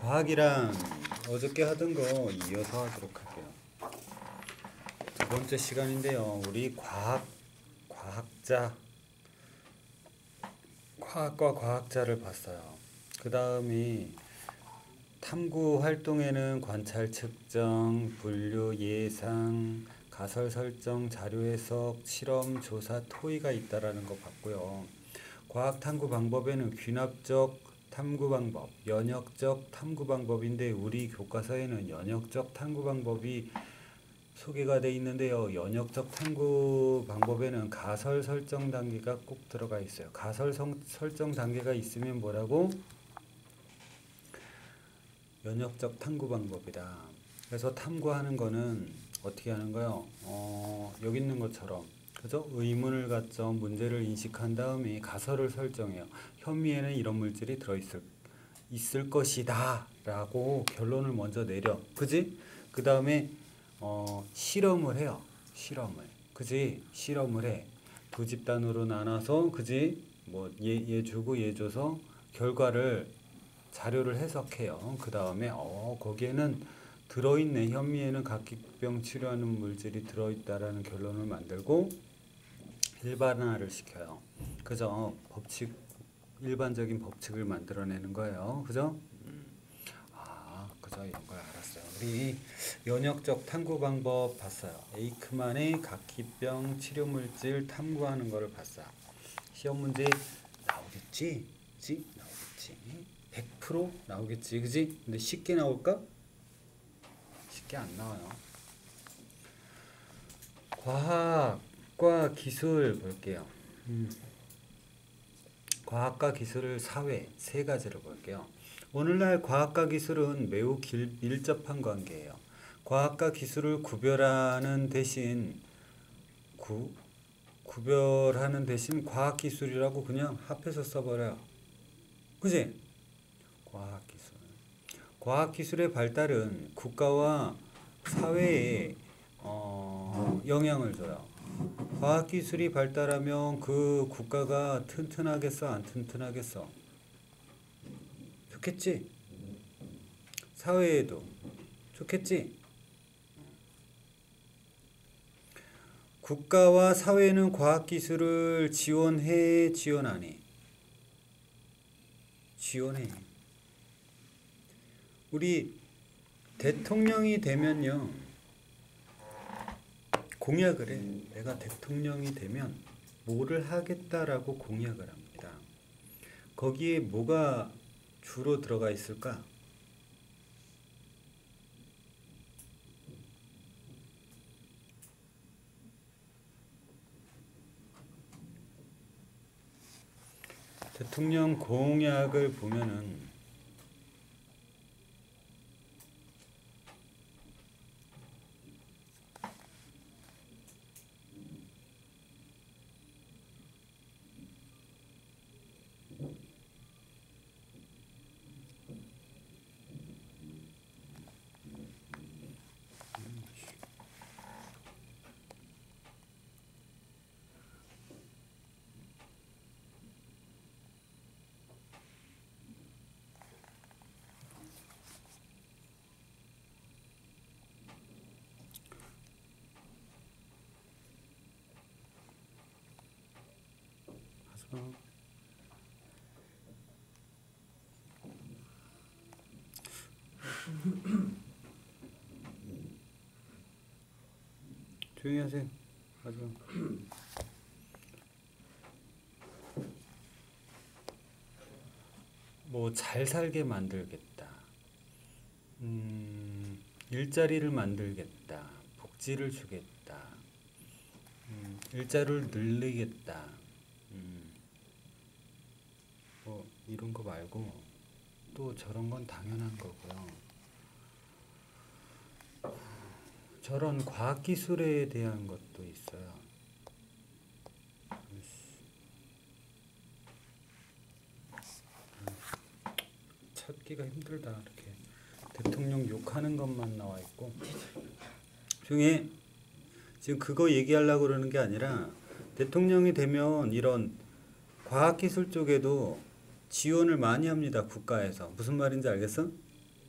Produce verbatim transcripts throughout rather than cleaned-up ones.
과학이랑 어저께 하던 거 이어서 하도록 할게요. 두 번째 시간인데요. 우리 과학, 과학자, 과학과 과학자를 봤어요. 그 다음에 탐구 활동에는 관찰, 측정, 분류, 예상, 가설 설정, 자료 해석, 실험, 조사, 토의가 있다라는 거 봤고요. 과학 탐구 방법에는 귀납적 탐구 방법, 연역적 탐구 방법인데 우리 교과서에는 연역적 탐구 방법이 소개가 되어 있는데요. 연역적 탐구 방법에는 가설 설정 단계가 꼭 들어가 있어요. 가설 성, 설정 단계가 있으면 뭐라고? 연역적 탐구 방법이다. 그래서 탐구하는 거는 어떻게 하는 거요? 어, 여기 있는 것처럼 그죠? 의문을 갖죠. 문제를 인식한 다음에 가설을 설정해요. 현미에는 이런 물질이 들어있을 있을 것이다 라고 결론을 먼저 내려. 그지? 그 다음에 어, 실험을 해요. 실험을. 그지? 실험을 해. 두 집단으로 나눠서 그지? 뭐 얘, 얘 주고 얘 줘서 결과를 자료를 해석해요. 그 다음에 어 거기에는 들어있네. 현미에는 각기병 치료하는 물질이 들어있다라는 결론을 만들고 일반화를 시켜요. 그죠? 법칙, 일반적인 법칙을 만들어내는 거예요. 그죠? 음. 아, 그죠? 이런 걸 알았어요. 우리 연역적 탐구 방법 봤어요. 에이크만의 각기병 치료 물질 탐구하는 거를 봤어요. 시험 문제 나오겠지? 그치? 나오겠지? 백 퍼센트 나오겠지? 그지? 근데 쉽게 나올까? 쉽게 안 나와요. 과학과 기술 볼게요. 음. 과학과 기술을 사회 세 가지를 볼게요. 오늘날 과학과 기술은 매우 길, 밀접한 관계예요. 과학과 기술을 구별하는 대신 구, 구별하는 대신 과학기술이라고 그냥 합해서 써버려요. 그지? 과학기술. 과학기술의 발달은 국가와 사회에 어, 영향을 줘요. 과학기술이 발달하면 그 국가가 튼튼하겠어? 안 튼튼하겠어? 좋겠지? 사회에도 좋겠지? 국가와 사회는 과학기술을 지원해? 지원 안 해? 지원해. 우리 대통령이 되면요. 공약을 해. 내가 대통령이 되면 뭐를 하겠다라고 공약을 합니다. 거기에 뭐가 주로 들어가 있을까? 대통령 공약을 보면은 조용히 하세요. 하지마. 뭐 잘 살게 만들겠다. 음, 일자리를 만들겠다. 복지를 주겠다. 음, 일자리를 늘리겠다. 음, 뭐 이런 거 말고 또 저런 건 당연한 거고요. 저런 과학기술에 대한 것도 있어요. 찾기가 힘들다. 이렇게 대통령 욕하는 것만 나와 있고 중에 지금 그거 얘기하려고 그러는 게 아니라 대통령이 되면 이런 과학기술 쪽에도 지원을 많이 합니다. 국가에서. 무슨 말인지 알겠어?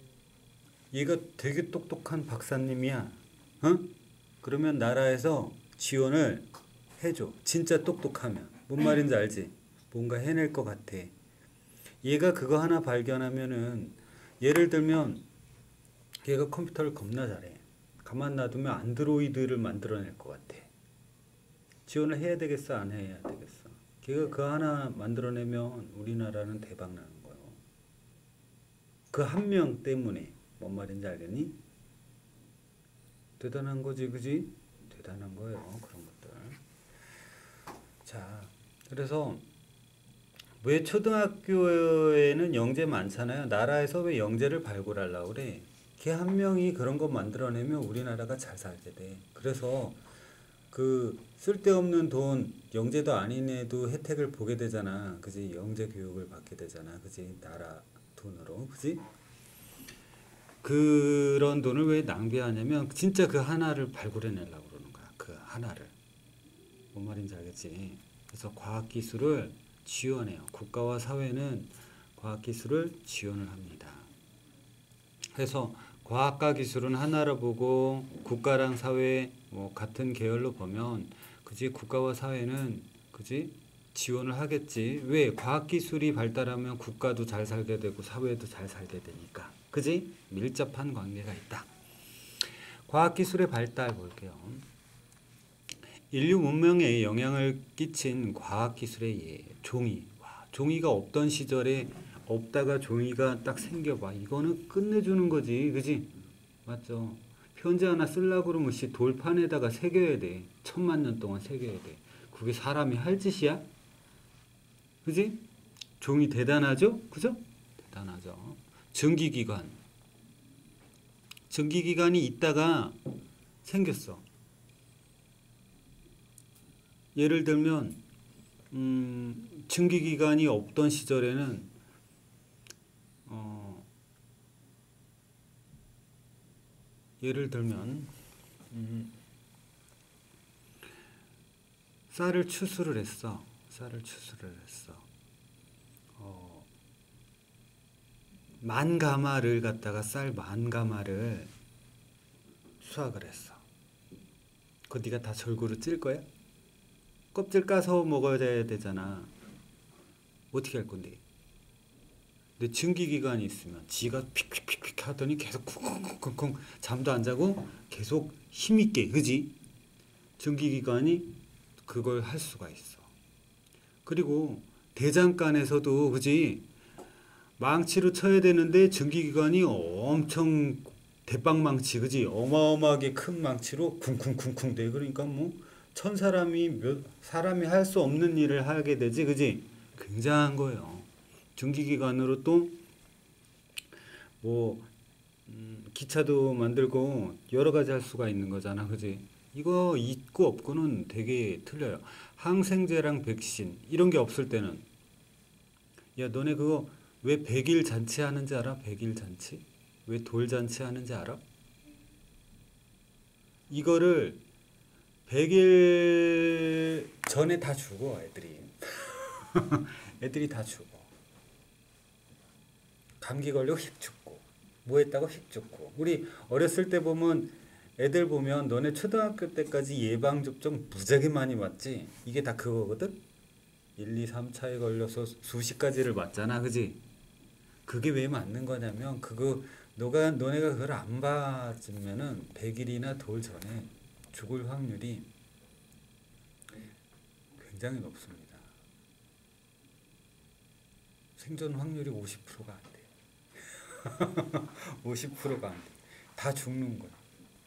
얘가 되게 똑똑한 박사님이야. 어? 그러면 나라에서 지원을 해줘. 진짜 똑똑하면. 뭔 말인지 알지? 뭔가 해낼 것 같아. 얘가 그거 하나 발견하면은 예를 들면 얘가 컴퓨터를 겁나 잘해. 가만 놔두면 안드로이드를 만들어낼 것 같아. 지원을 해야 되겠어? 안 해야 되겠어? 걔가 그 하나 만들어내면 우리나라는 대박 나는 거예요. 그 한 명 때문에. 뭔 말인지 알겠니? 대단한 거지, 그지? 대단한 거예요. 그런 것들. 자, 그래서 왜 초등학교에는 영재 많잖아요. 나라에서 왜 영재를 발굴하려고 그래? 걔 한 명이 그런 거 만들어내면 우리나라가 잘 살게 돼. 그래서 그 쓸데없는 돈, 영재도 아닌 애도 혜택을 보게 되잖아. 그지? 영재 교육을 받게 되잖아. 그지? 나라 돈으로. 그지? 그런 돈을 왜 낭비하냐면 진짜 그 하나를 발굴해내려고 그러는 거야. 그 하나를. 뭔 말인지 알겠지? 그래서 과학기술을 지원해요. 국가와 사회는 과학기술을 지원을 합니다. 그래서 과학과 기술은 하나로 보고 국가랑 사회 뭐 같은 계열로 보면 그지 국가와 사회는 그지 지원을 하겠지. 왜? 과학기술이 발달하면 국가도 잘 살게 되고 사회도 잘 살게 되니까. 그지? 밀접한 관계가 있다. 과학기술의 발달 볼게요. 인류 문명에 영향을 끼친 과학기술의 예, 종이. 와, 종이가 없던 시절에 없다가 종이가 딱 생겨봐. 이거는 끝내주는 거지. 그지? 맞죠? 편지 하나 쓰려고 그러면 씨 돌판에다가 새겨야 돼. 천만 년 동안 새겨야 돼. 그게 사람이 할 짓이야? 그지? 종이 대단하죠? 그죠? 대단하죠. 전기기관. 전기기관이 있다가 생겼어. 예를 들면 음, 전기기관이 없던 시절에는 어, 예를 들면 음, 쌀을 추수를 했어. 쌀을 추수를 했어. 어, 만 가마를 갖다가 쌀 만 가마를 수확을 했어. 그거 네가 다 절구로 찔 거야? 껍질 까서 먹어야 되잖아. 어떻게 할 건데? 근데 증기기관이 있으면 지가 픽픽픽픽 하더니 계속 쿵쿵쿵쿵 잠도 안 자고 계속 힘있게, 그지? 증기기관이 그걸 할 수가 있어. 그리고 대장간에서도, 그지? 망치로 쳐야 되는데 증기기관이 엄청 대빵망치, 그지? 어마어마하게 큰 망치로 쿵쿵쿵쿵 돼. 그러니까 뭐 천 사람이 몇 사람이 할 수 없는 일을 하게 되지, 그지? 굉장한 거예요. 증기기관으로 또 뭐 음, 기차도 만들고 여러 가지 할 수가 있는 거잖아, 그지? 이거 있고 없고는 되게 틀려요. 항생제랑 백신 이런 게 없을 때는 야 너네 그거 왜 백일 잔치 하는지 알아? 백일 잔치? 왜 돌잔치 하는지 알아? 이거를 백 일 전에 다 죽어 애들이. 애들이 다 죽어. 감기 걸리고 휙 죽고 뭐 했다고 휙 죽고. 우리 어렸을 때 보면 애들 보면 너네 초등학교 때까지 예방접종 무지하게 많이 맞지? 이게 다 그거거든? 일, 이, 삼 차에 걸려서 수십 가지를 맞잖아, 그지? 그게 왜 맞는 거냐면 그거 너가 너네가 그걸 안 맞으면은 백 일이나 돌 전에 죽을 확률이 굉장히 높습니다. 생존 확률이 오십 퍼센트가 안 돼. 오십 퍼센트가 안 돼. 다 죽는 거야.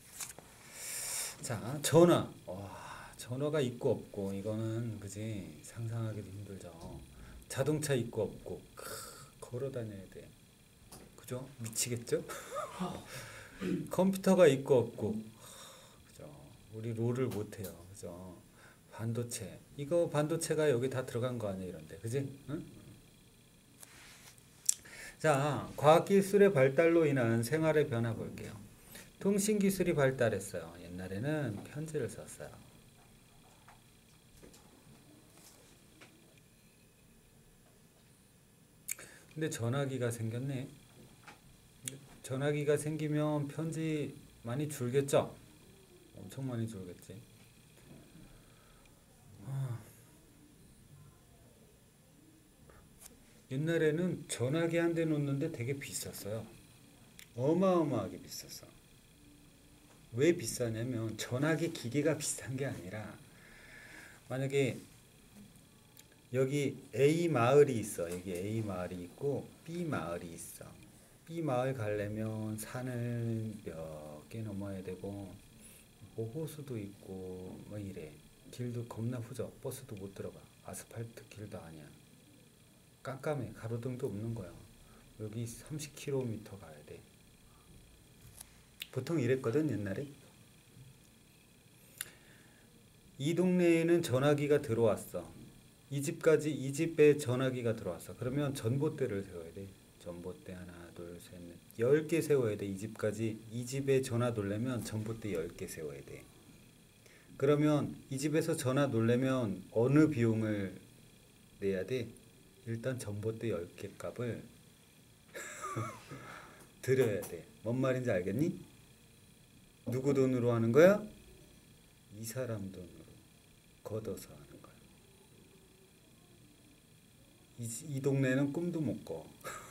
자, 전화. 와, 전화가 있고 없고 이거는 그지 상상하기도 힘들죠. 자동차 있고 없고 크, 걸어 다녀야 돼. 그죠? 미치겠죠? 컴퓨터가 있고 없고 그죠? 우리 롤을 못 해요. 그죠? 반도체. 이거 반도체가 여기 다 들어간 거 아니야, 이런데. 그지? 응? 자, 과학기술의 발달로 인한 생활의 변화 볼게요. 통신기술이 발달했어요. 옛날에는 편지를 썼어요. 근데 전화기가 생겼네. 전화기가 생기면 편지 많이 줄겠죠? 엄청 많이 줄겠지. 아, 옛날에는 전화기 한 대 놓는데 되게 비쌌어요. 어마어마하게 비쌌어. 왜 비싸냐면 전화기 기계가 비싼 게 아니라 만약에 여기 A 마을이 있어. 여기 A 마을이 있고 B 마을이 있어. B 마을 가려면 산을 몇 개 넘어야 되고 뭐 호수도 있고 뭐 이래. 길도 겁나 후져. 버스도 못 들어가. 아스팔트 길도 아니야. 깜깜해. 가로등도 없는 거야. 여기 삼십 킬로미터 가야 돼. 보통 이랬거든 옛날에. 이 동네에는 전화기가 들어왔어. 이 집까지 이 집에 전화기가 들어왔어. 그러면 전봇대를 세워야 돼. 전봇대 하나 둘 셋 넷 열 개 세워야 돼. 이 집까지 이 집에 전화 놓으려면 전봇대 열 개 세워야 돼. 그러면 이 집에서 전화 놓으려면 어느 비용을 내야 돼? 일단 전봇대 열 개 값을 들여야 돼. 뭔 말인지 알겠니? 누구 돈으로 하는 거야? 이 사람 돈으로 걷어서 하는 거야. 이, 이 동네는 꿈도 못 꿔.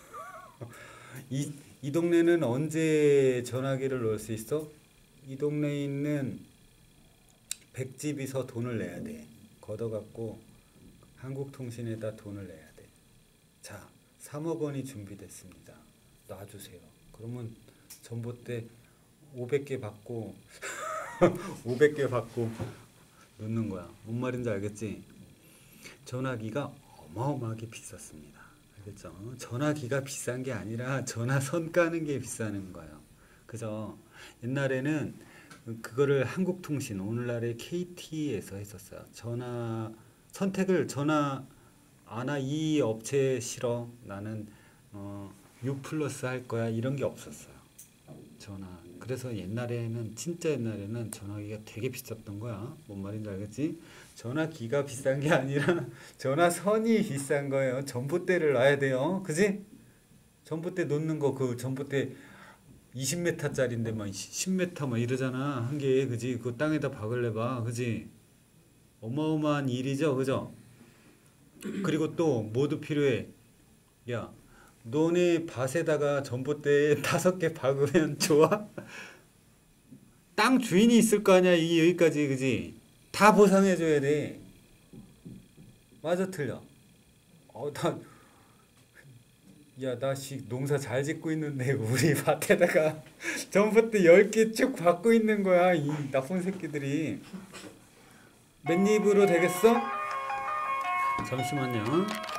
이, 이 동네는 언제 전화기를 놓을 수 있어? 이 동네에 있는 백집에서 돈을 내야 돼. 걷어갖고 한국통신에다 돈을 내야 돼. 자, 삼억 원이 준비됐습니다. 놔주세요. 그러면 전봇대 오백 개 받고 오백 개 받고 놓는 거야. 뭔 말인지 알겠지? 전화기가 어마어마하게 비쌌습니다. 알겠죠? 전화기가 비싼 게 아니라 전화선 까는 게 비싸는 거예요. 그죠? 옛날에는 그거를 한국통신, 오늘날의 케이티에서 했었어요. 전화 선택을 전화 아나 이 업체 싫어. 나는 어, U 플러스 할 거야. 이런 게 없었어요. 전화. 그래서 옛날에는 진짜 옛날에는 전화기가 되게 비쌌던 거야. 뭔 말인지 알겠지? 전화기가 비싼 게 아니라 전화선이 비싼 거예요. 전봇대를 놔야 돼요. 그지? 전봇대 놓는 거 그 전봇대 이십 미터짜리인데 막 십 미터 막 이러잖아. 한 개. 그지? 그 땅에다 박을래 봐. 그지? 어마어마한 일이죠. 그죠? 그리고 또 뭐도 필요해. 야, 너네 밭에다가 전봇대 다섯 개 박으면 좋아? 땅 주인이 있을 거 아니야. 이 여기까지. 그지? 다 보상해줘야 돼. 맞아 틀려? 어, 나, 야, 나 씨 농사 잘 짓고 있는데 우리 밭에다가 전봇대 열 개 쭉 박고 있는 거야. 이 나쁜 새끼들이. 맨입으로 되겠어? 잠시만요.